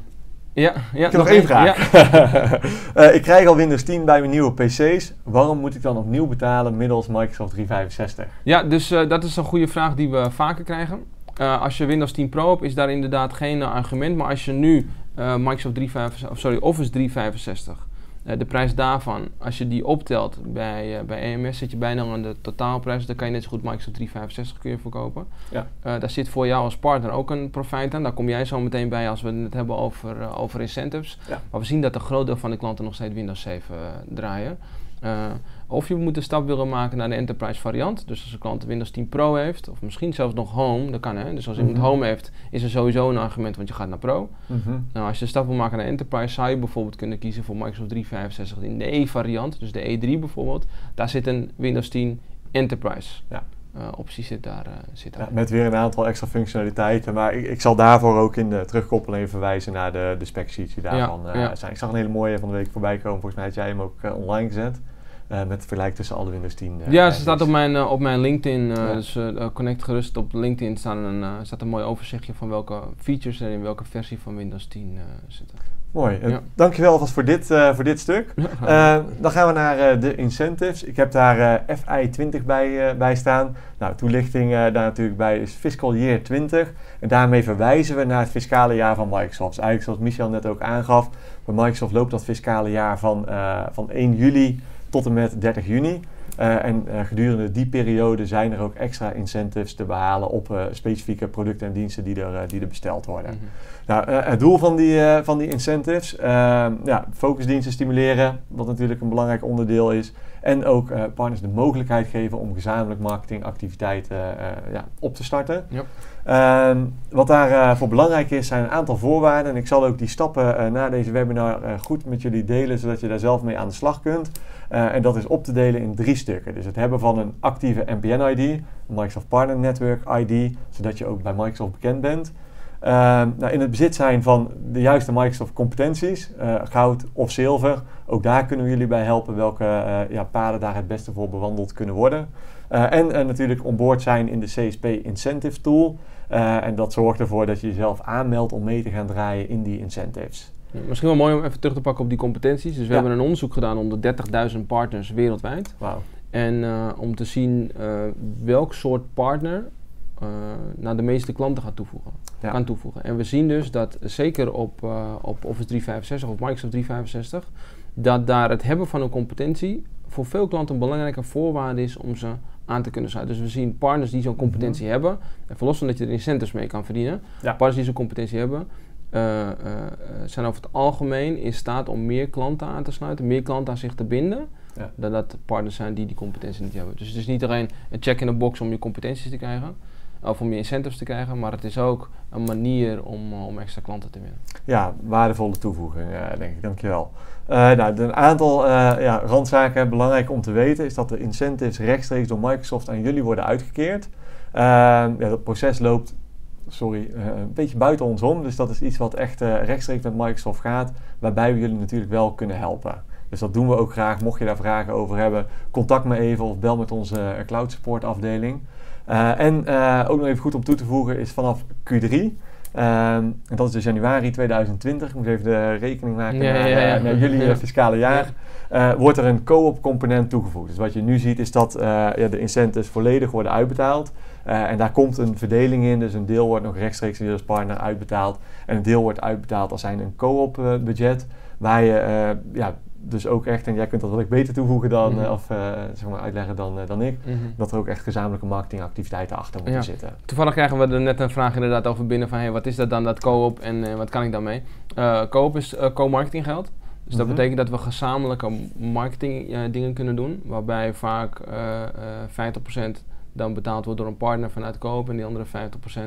Ja, ja, ik heb nog één vraag. Ja. uh, ik krijg al Windows tien bij mijn nieuwe P C's. Waarom moet ik dan opnieuw betalen middels Microsoft driehonderdvijfenzestig? Ja, dus uh, dat is een goede vraag die we vaker krijgen. Uh, als je Windows tien Pro hebt, is daar inderdaad geen uh, argument. Maar als je nu uh, Microsoft driehonderdvijfenzestig, of sorry, Office driehonderdvijfenzestig, uh, de prijs daarvan, als je die optelt bij, uh, bij E M S, zit je bijna aan de totaalprijs. Dan kan je net zo goed Microsoft driehonderdvijfenzestig kun je verkopen. Ja. Uh, daar zit voor jou als partner ook een profijt aan. Daar kom jij zo meteen bij als we het hebben over, uh, over incentives. Ja. Maar we zien dat een groot deel van de klanten nog steeds Windows zeven uh, draaien. Uh, of je moet de stap willen maken naar de enterprise variant. Dus als een klant Windows tien Pro heeft, of misschien zelfs nog Home, dat kan hè. Dus als iemand mm-hmm. Home heeft, is er sowieso een argument, want je gaat naar Pro. Mm-hmm. Nou, als je de stap wil maken naar enterprise, zou je bijvoorbeeld kunnen kiezen voor Microsoft driehonderdvijfenzestig in de E variant, dus de E drie bijvoorbeeld. Daar zit een Windows tien Enterprise. Ja. Uh, optie zit daar. Uh, zit daar. Ja, met weer een aantal extra functionaliteiten, maar ik, ik zal daarvoor ook in de terugkoppeling verwijzen naar de, de spec sheets die daarvan ja, uh, ja. zijn. Ik zag een hele mooie van de week voorbij komen, volgens mij had jij hem ook uh, online gezet. Uh, met het vergelijk tussen alle Windows tien. Uh, ja, ze staat op mijn, uh, op mijn LinkedIn. Uh, ja. Dus uh, connect gerust op LinkedIn staat een, uh, staat een mooi overzichtje van welke features er in welke versie van Windows tien uh, zitten. Mooi. Uh, ja. Dankjewel alvast voor dit, uh, voor dit stuk. Ja, uh, dan gaan we naar uh, de incentives. Ik heb daar uh, F I twintig bij, uh, bij staan. Nou, toelichting uh, daar natuurlijk bij is fiscal year twintig. En daarmee verwijzen we naar het fiscale jaar van Microsoft. Dus eigenlijk zoals Michel net ook aangaf. Bij Microsoft loopt dat fiscale jaar van, uh, van één juli tot en met dertig juni. Uh, en uh, gedurende die periode zijn er ook extra incentives te behalen op uh, specifieke producten en diensten die er, uh, die er besteld worden. Mm-hmm. Nou, uh, het doel van die, uh, van die incentives, uh, ja, focusdiensten stimuleren, wat natuurlijk een belangrijk onderdeel is. En ook uh, partners de mogelijkheid geven om gezamenlijk marketingactiviteiten uh, ja, op te starten. Yep. Uh, wat daarvoor uh, voor belangrijk is, zijn een aantal voorwaarden. En ik zal ook die stappen uh, na deze webinar uh, goed met jullie delen, zodat je daar zelf mee aan de slag kunt. Uh, en dat is op te delen in drie stukken. Dus het hebben van een actieve M P N I D, een Microsoft Partner Network I D, zodat je ook bij Microsoft bekend bent. Uh, nou, in het bezit zijn van de juiste Microsoft competenties, uh, goud of zilver. Ook daar kunnen we jullie bij helpen welke uh, ja, paden daar het beste voor bewandeld kunnen worden. Uh, en uh, natuurlijk onboard zijn in de C S P Incentive Tool. Uh, en dat zorgt ervoor dat je jezelf aanmeldt om mee te gaan draaien in die incentives. Ja, misschien wel mooi om even terug te pakken op die competenties. Dus we ja. hebben een onderzoek gedaan onder dertigduizend partners wereldwijd. Wow. En uh, om te zien uh, welk soort partner uh, naar de meeste klanten gaat toevoegen, ja. kan toevoegen. En we zien dus dat zeker op, uh, op Office driehonderdvijfenzestig of Microsoft driehonderdvijfenzestig, dat daar het hebben van een competentie voor veel klanten een belangrijke voorwaarde is om ze aan te kunnen sluiten. Dus we zien partners die zo'n competentie mm-hmm. hebben, en verlos van dat je er incentives mee kan verdienen, ja. partners die zo'n competentie hebben, Uh, uh, zijn over het algemeen in staat om meer klanten aan te sluiten, meer klanten aan zich te binden, ja. dan dat partners zijn die die competentie niet hebben. Dus het is niet alleen een check in de box om je competenties te krijgen, of om je incentives te krijgen, maar het is ook een manier om, uh, om extra klanten te winnen. Ja, waardevolle toevoeging, uh, denk ik. Dankjewel. Uh, nou, een aantal uh, ja, randzaken belangrijk om te weten is dat de incentives rechtstreeks door Microsoft aan jullie worden uitgekeerd. Uh, ja, dat proces loopt Sorry, uh, een beetje buiten ons om. Dus dat is iets wat echt uh, rechtstreeks met Microsoft gaat, waarbij we jullie natuurlijk wel kunnen helpen. Dus dat doen we ook graag. Mocht je daar vragen over hebben, contact me even of bel met onze uh, cloud support afdeling. Uh, en uh, ook nog even goed om toe te voegen is vanaf Q drie, uh, en dat is dus januari tweeduizend twintig, ik moet even de rekening maken ja, naar, ja, ja. Uh, naar jullie ja. fiscale jaar, uh, wordt er een co-op component toegevoegd. Dus wat je nu ziet is dat uh, ja, de incentives volledig worden uitbetaald. Uh, en daar komt een verdeling in, dus een deel wordt nog rechtstreeks als partner uitbetaald en een deel wordt uitbetaald als zijn een co-op uh, budget, waar je uh, ja, dus ook echt, en jij kunt dat wel beter toevoegen dan, mm-hmm. uh, of uh, zeg maar uitleggen dan, uh, dan ik, mm-hmm. dat er ook echt gezamenlijke marketingactiviteiten achter moeten ja. zitten. Toevallig krijgen we er net een vraag inderdaad over binnen van, hey, wat is dat dan, dat co-op en uh, wat kan ik daarmee? Uh, co-op is uh, co-marketing geld. Dus dat mm-hmm. betekent dat we gezamenlijke marketing uh, dingen kunnen doen, waarbij vaak uh, uh, vijftig procent dan betaald wordt door een partner vanuit co-op en die andere vijftig procent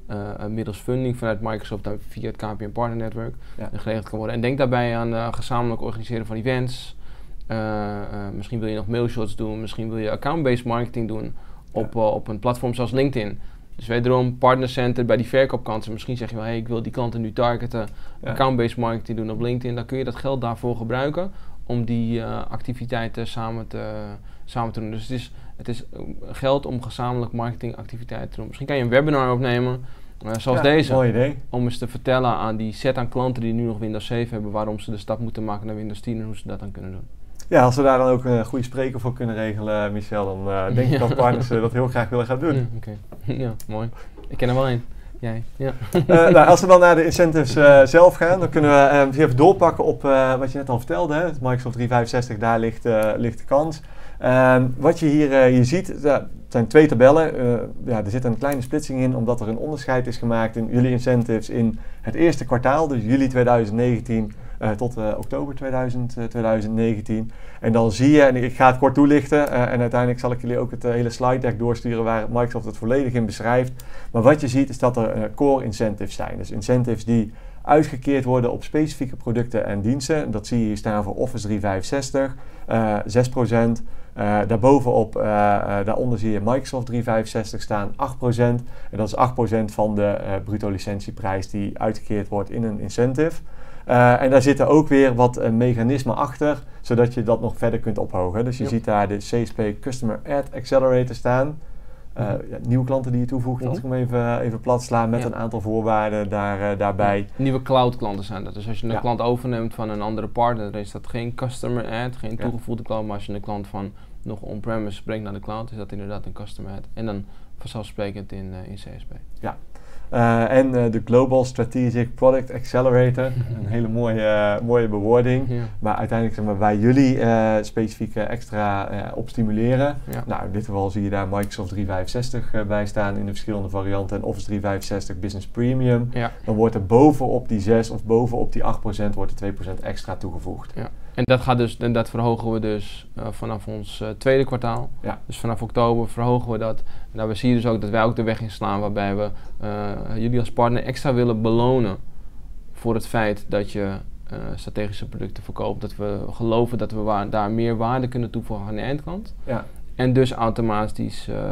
uh, middels funding vanuit Microsoft via het K P N Partner Network ja. geregeld kan worden. En denk daarbij aan uh, gezamenlijk organiseren van events. Uh, uh, misschien wil je nog mailshots doen, misschien wil je account-based marketing doen op, ja. uh, op een platform zoals LinkedIn. Dus wederom partnercenter bij die verkoopkansen. Misschien zeg je wel, hey, ik wil die klanten nu targeten, ja. account-based marketing doen op LinkedIn. Dan kun je dat geld daarvoor gebruiken om die uh, activiteiten samen te, samen te doen. Dus het is, het is geld om gezamenlijk marketingactiviteiten te doen. Misschien kan je een webinar opnemen, uh, zoals ja, deze. Mooi idee. Om eens te vertellen aan die set aan klanten die nu nog Windows zeven hebben, waarom ze de stap moeten maken naar Windows tien en hoe ze dat dan kunnen doen. Ja, als we daar dan ook een goede spreker voor kunnen regelen, Michel, dan uh, denk ik dat partners uh, dat heel graag willen gaan doen. Ja, okay. Ja, mooi. Ik ken er wel een. Jij, ja. uh, nou, als we dan naar de incentives uh, zelf gaan, dan kunnen we uh, even doorpakken op uh, wat je net al vertelde. Hè? Het Microsoft driehonderdvijfenzestig, daar ligt, uh, ligt de kans. Uh, wat je hier, uh, hier ziet, uh, zijn twee tabellen. Uh, ja, er zit een kleine splitsing in, omdat er een onderscheid is gemaakt in jullie incentives in het eerste kwartaal, dus juli tweeduizend negentien uh, tot uh, oktober tweeduizend, uh, tweeduizend negentien. En dan zie je, en ik ga het kort toelichten, uh, en uiteindelijk zal ik jullie ook het uh, hele slide deck doorsturen waar Microsoft het volledig in beschrijft. Maar wat je ziet is dat er uh, core incentives zijn. Dus incentives die uitgekeerd worden op specifieke producten en diensten. Dat zie je hier staan voor Office driehonderdvijfenzestig, uh, zes procent. Uh, daarbovenop, uh, uh, daaronder zie je Microsoft driehonderdvijfenzestig staan, acht procent. En dat is acht procent van de uh, bruto licentieprijs die uitgekeerd wordt in een incentive. Uh, en daar zitten ook weer wat uh, mechanismen achter, zodat je dat nog verder kunt ophogen. Dus je ja. ziet daar de C S P Customer Ad Accelerator staan. Uh, ja, nieuwe klanten die je toevoegt, mm-hmm. als ik hem even, even plat sla met ja. een aantal voorwaarden daar, uh, daarbij. Ja. Nieuwe cloud klanten zijn dat. Dus als je een ja. klant overneemt van een andere partner, dan is dat geen customer ad, geen ja. toegevoegde klant. Maar als je een klant van nog on-premise brengt naar de cloud, is dat inderdaad een customer ad. En dan vanzelfsprekend in, uh, in C S P. Ja. Uh, en uh, de Global Strategic Product Accelerator, een hele mooie, uh, mooie bewoording, ja. maar uiteindelijk zeg maar, waar jullie uh, specifiek uh, extra uh, op stimuleren. Ja. Nou, in dit geval zie je daar Microsoft driehonderdvijfenzestig uh, bij staan in de verschillende varianten en Office driehonderdvijfenzestig Business Premium. Ja. Dan wordt er bovenop die zes of bovenop die acht procent wordt er twee procent extra toegevoegd. Ja. En dat, gaat dus, en dat verhogen we dus uh, vanaf ons uh, tweede kwartaal. Ja. Dus vanaf oktober verhogen we dat. Nou, we zien dus ook dat wij ook de weg inslaan waarbij we uh, jullie als partner extra willen belonen voor het feit dat je uh, strategische producten verkoopt. Dat we geloven dat we wa- daar meer waarde kunnen toevoegen aan de eindklant. Ja. En dus automatisch uh, uh,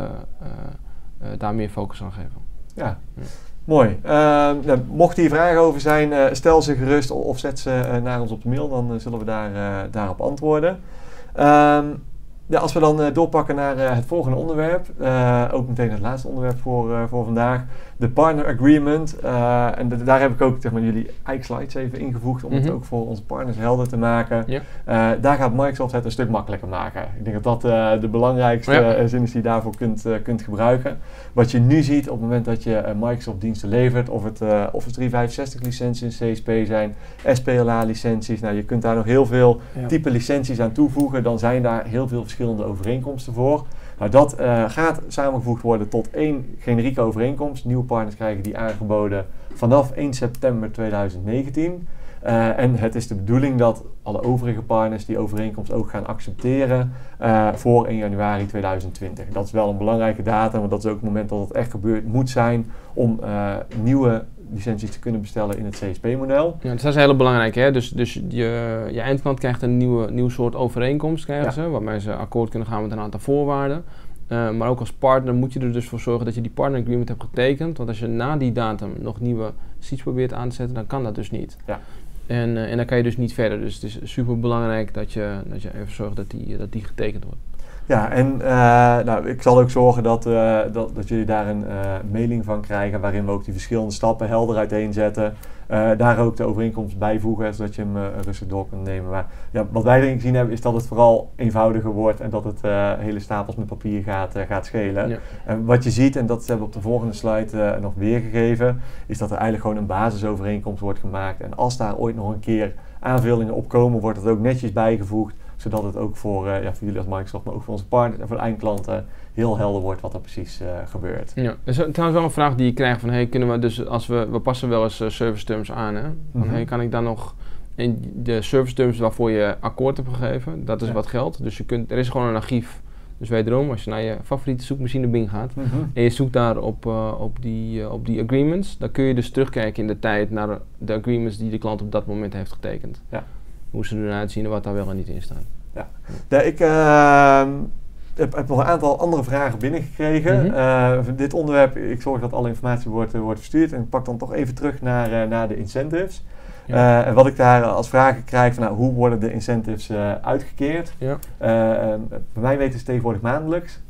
uh, daar meer focus aan geven. Ja. Ja. Mooi. Uh, nou, mocht hier vragen over zijn, uh, stel ze gerust of zet ze uh, naar ons op de mail, dan uh, zullen we daar, uh, daarop antwoorden. Um, ja, als we dan uh, doorpakken naar uh, het volgende onderwerp, uh, ook meteen het laatste onderwerp voor, uh, voor vandaag, de Partner Agreement. Uh, en de, daar heb ik ook zeg maar, jullie eigen slides even ingevoegd om mm-hmm. het ook voor onze partners helder te maken. Ja. Uh, daar gaat Microsoft het een stuk makkelijker maken. Ik denk dat dat uh, de belangrijkste ja. uh, zin is die je daarvoor kunt, uh, kunt gebruiken. Wat je nu ziet op het moment dat je uh, Microsoft diensten levert, of het uh, Office driehonderdvijfenzestig licenties in C S P zijn, S P L A licenties, nou je kunt daar nog heel veel ja. type licenties aan toevoegen, dan zijn daar heel veel verschillende overeenkomsten voor. Nou, dat uh, gaat samengevoegd worden tot één generieke overeenkomst. Nieuwe partners krijgen die aangeboden vanaf één september tweeduizend negentien. Uh, en het is de bedoeling dat alle overige partners die overeenkomst ook gaan accepteren uh, voor één januari tweeduizend twintig. Dat is wel een belangrijke datum, want dat is ook het moment dat het echt gebeurd moet zijn om uh, nieuwe licenties te kunnen bestellen in het C S P-model. Ja, dat is heel belangrijk. Hè? Dus, dus je, je eindklant krijgt een nieuwe, nieuw soort overeenkomst, krijgen ja. ze, waarmee ze akkoord kunnen gaan met een aantal voorwaarden. Uh, maar ook als partner moet je er dus voor zorgen dat je die partner agreement hebt getekend. Want als je na die datum nog nieuwe seats probeert aan te zetten, dan kan dat dus niet. Ja. En, uh, en dan kan je dus niet verder. Dus het is super belangrijk dat je, dat je even zorgt dat die, dat die getekend wordt. Ja, en uh, nou, ik zal ook zorgen dat, uh, dat, dat jullie daar een uh, mailing van krijgen waarin we ook die verschillende stappen helder uiteenzetten. Uh, daar ook de overeenkomst bijvoegen, zodat je hem uh, rustig door kunt nemen. Maar ja, wat wij erin gezien hebben is dat het vooral eenvoudiger wordt en dat het uh, hele stapels met papier gaat, uh, gaat schelen. Ja. En wat je ziet, en dat hebben we op de volgende slide uh, nog weergegeven, is dat er eigenlijk gewoon een basisovereenkomst wordt gemaakt. En als daar ooit nog een keer aanvullingen op komen, wordt het ook netjes bijgevoegd, zodat het ook voor, uh, ja, voor jullie als Microsoft, maar ook voor onze partners en voor de eindklanten heel helder wordt wat er precies uh, gebeurt. Ja, er is trouwens wel een vraag die je krijgt van, hey, kunnen we dus, als we, we passen wel eens uh, service terms aan, hè? Van, mm-hmm. hey, kan ik dan nog in de service terms waarvoor je akkoord hebt gegeven, dat is ja. wat geldt. Dus je kunt, er is gewoon een archief Dus wederom, als je naar je favoriete zoekmachine Bing gaat mm-hmm. en je zoekt daar op, uh, op, die, uh, op die agreements, dan kun je dus terugkijken in de tijd naar de agreements die de klant op dat moment heeft getekend. Ja. Hoe ze eruit zien en wat daar wel en niet in staat. Ja. Ja, ik uh, heb, heb nog een aantal andere vragen binnengekregen. Mm-hmm. Uh, dit onderwerp, ik zorg dat alle informatie wordt, uh, wordt verstuurd en ik pak dan toch even terug naar, uh, naar de incentives. Ja. Uh, en wat ik daar als vragen krijg, van nou, hoe worden de incentives uh, uitgekeerd? Ja. Uh, uh, bij mij weten ze tegenwoordig maandelijks.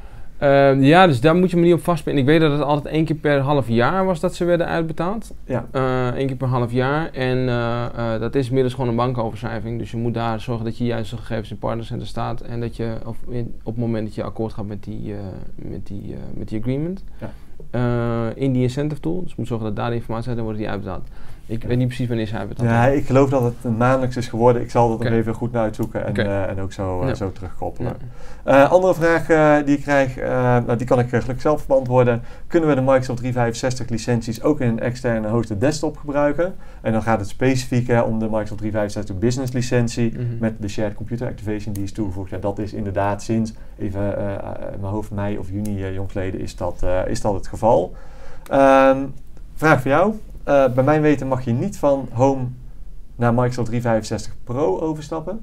Uh, ja, dus daar moet je me niet op vastpinnen. Ik weet dat het altijd één keer per half jaar was dat ze werden uitbetaald. Ja. Uh, één keer per half jaar. En uh, uh, dat is inmiddels gewoon een bankoverschrijving. Dus je moet daar zorgen dat je juist de gegevens in partnercenter staat. En dat je of in, op het moment dat je akkoord gaat met die, uh, met die, uh, met die agreement. Ja. Uh, in die incentive tool. Dus je moet zorgen dat daar de informatie staat en wordt die uitbetaald. Ik weet niet precies wanneer ze uitbetaald. Ja, ik geloof dat het maandelijks is geworden. Ik zal dat okay. nog even goed naar uitzoeken en, okay. uh, en ook zo, uh, ja. zo terugkoppelen. Ja. Uh, andere vraag uh, die ik krijg, uh, nou, die kan ik gelukkig zelf beantwoorden. Kunnen we de Microsoft driehonderdvijfenzestig licenties ook in een externe hosted desktop gebruiken? En dan gaat het specifiek hè, om de Microsoft driehonderdvijfenzestig Business licentie mm-hmm. met de Shared Computer Activation die is toegevoegd. Ja, dat is inderdaad sinds, even uh, uh, mijn hoofd mei of juni uh, jongsleden, is dat, uh, is dat het geval. Uh, vraag voor jou. Uh, bij mijn weten mag je niet van Home naar Microsoft driehonderdvijfenzestig Pro overstappen.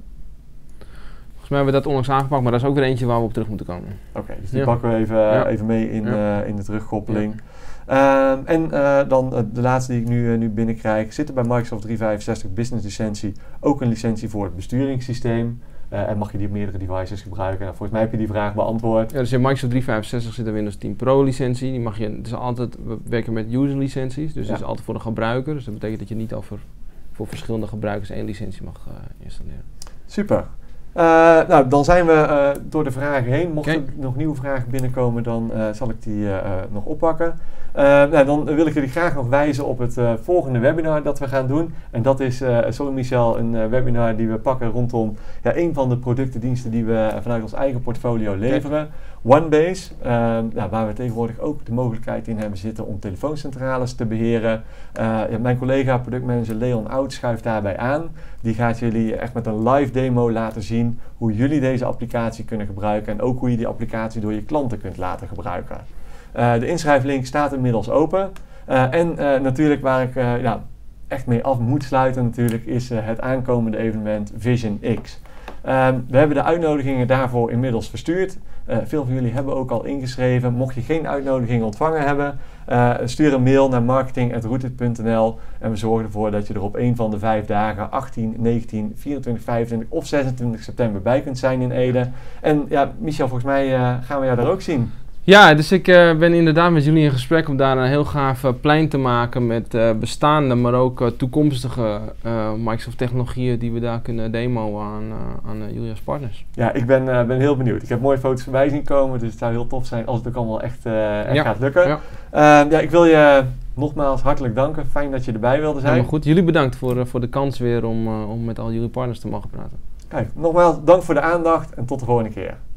Volgens mij hebben we dat onlangs aangepakt, maar dat is ook weer eentje waar we op terug moeten komen. Oké, okay, dus die ja. pakken we even, ja. even mee in, ja. uh, in de terugkoppeling. Ja. Uh, en uh, dan uh, de laatste die ik nu, uh, nu binnenkrijg. Zit er bij Microsoft driehonderdvijfenzestig Business licentie ook een licentie voor het besturingssysteem? Uh, en mag je die op meerdere devices gebruiken? Nou, volgens mij heb je die vraag beantwoord. Ja, dus in Microsoft driehonderdvijfenzestig zit een Windows tien Pro licentie. Die mag je, het is altijd, we werken met user licenties, dus ja. dat is altijd voor de gebruiker. Dus dat betekent dat je niet over voor verschillende gebruikers één licentie mag uh, installeren. Super. Uh, nou, dan zijn we uh, door de vragen heen. Mochten okay. er nog nieuwe vragen binnenkomen, dan uh, zal ik die uh, uh, nog oppakken. Uh, nou, dan wil ik jullie graag nog wijzen op het uh, volgende webinar dat we gaan doen. En dat is, uh, sorry Michel, een uh, webinar die we pakken rondom ja, een van de producten, diensten die we vanuit ons eigen portfolio leveren. Okay. OneBase, uh, nou, waar we tegenwoordig ook de mogelijkheid in hebben zitten om telefooncentrales te beheren. Uh, ja, mijn collega productmanager Leon Oud schuift daarbij aan. Die gaat jullie echt met een live demo laten zien hoe jullie deze applicatie kunnen gebruiken en ook hoe je die applicatie door je klanten kunt laten gebruiken. Uh, de inschrijflink staat inmiddels open. Uh, en uh, natuurlijk waar ik uh, ja, echt mee af moet sluiten natuurlijk is uh, het aankomende evenement Vision X. Uh, we hebben de uitnodigingen daarvoor inmiddels verstuurd. Uh, veel van jullie hebben ook al ingeschreven. Mocht je geen uitnodiging ontvangen hebben, uh, stuur een mail naar marketing at rooted punt n l en we zorgen ervoor dat je er op een van de vijf dagen achttien, negentien, vierentwintig, vijfentwintig of zesentwintig september bij kunt zijn in Ede. En ja, Michel, volgens mij uh, gaan we jou daar ook zien. Ja, dus ik uh, ben inderdaad met jullie in gesprek om daar een heel gaaf uh, plein te maken met uh, bestaande, maar ook uh, toekomstige uh, Microsoft technologieën die we daar kunnen demoen aan, uh, aan uh, jullie als partners. Ja, ik ben, uh, ben heel benieuwd. Ik heb mooie foto's voorbij zien komen, dus het zou heel tof zijn als het ook allemaal echt, uh, echt ja. gaat lukken. Ja. Uh, ja, ik wil je nogmaals hartelijk danken. Fijn dat je erbij wilde zijn. Helemaal goed. Jullie bedankt voor, uh, voor de kans weer om, uh, om met al jullie partners te mogen praten. Kijk, nogmaals dank voor de aandacht en tot de volgende keer.